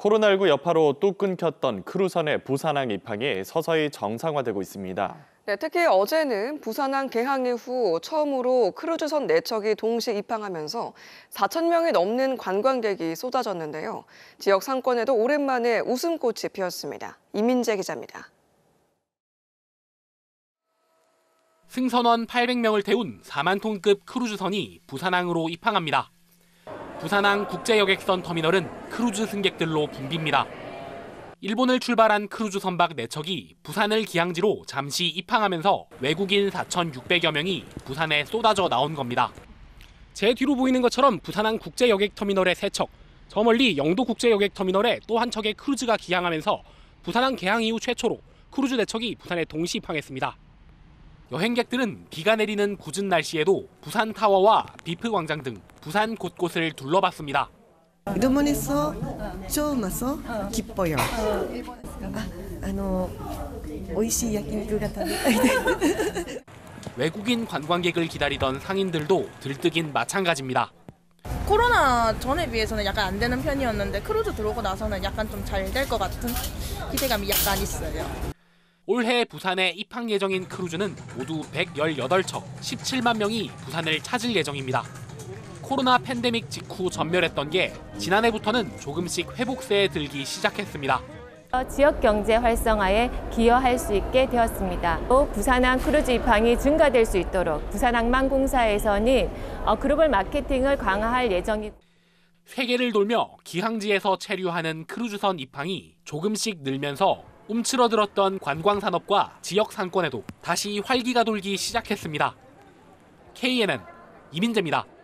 코로나19 여파로 또 끊겼던 크루선의 부산항 입항이 서서히 정상화되고 있습니다. 네, 특히 어제는 부산항 개항 이후 처음으로 크루즈선 4척이 동시 입항하면서 4천 명이 넘는 관광객이 쏟아졌는데요. 지역 상권에도 오랜만에 웃음꽃이 피었습니다. 이민재 기자입니다. 승선원 800명을 태운 4만 톤급 크루즈선이 부산항으로 입항합니다. 부산항 국제여객선 터미널은 크루즈 승객들로 붐빕니다. 일본을 출발한 크루즈 선박 4척이 부산을 기항지로 잠시 입항하면서 외국인 4,600여 명이 부산에 쏟아져 나온 겁니다. 제 뒤로 보이는 것처럼 부산항 국제여객터미널의 3척, 저 멀리 영도국제여객터미널에 또 한 척의 크루즈가 기항하면서 부산항 개항 이후 최초로 크루즈 4척이 부산에 동시 입항했습니다. 여행객들은 비가 내리는 궂은 날씨에도 부산타워와 비프광장 등 부산 곳곳을 둘러봤습니다. 일본에서 처음 와서 기뻐요. 오이시 야끼니쿠가食べたい. 외국인 관광객을 기다리던 상인들도 들뜨긴 마찬가지입니다. 코로나 전에 비해서는 약간 안 되는 편이었는데 크루즈 들어오고 나서는 약간 좀 잘 될 것 같은 기대감이 약간 있어요. 올해 부산에 입항 예정인 크루즈는 모두 118척, 17만 명이 부산을 찾을 예정입니다. 코로나 팬데믹 직후 전멸했던 게 지난해부터는 조금씩 회복세에 들기 시작했습니다. 지역 경제 활성화에 기여할 수 있게 되었습니다. 또 부산항 크루즈 입항이 증가될 수 있도록 부산항만공사에서는 글로벌 마케팅을 강화할 예정이고 세계를 돌며 기항지에서 체류하는 크루즈선 입항이 조금씩 늘면서 움츠러들었던 관광산업과 지역 상권에도 다시 활기가 돌기 시작했습니다. KNN 이민재입니다.